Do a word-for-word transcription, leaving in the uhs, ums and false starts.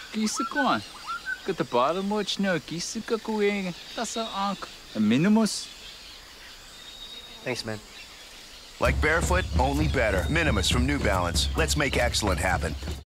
Kisa ko. Kata bottom watch no kisa ka kuwing. Tasa ank. A Minimus. Thanks, man. Like barefoot, only better. Minimus from New Balance. Let's make excellent happen.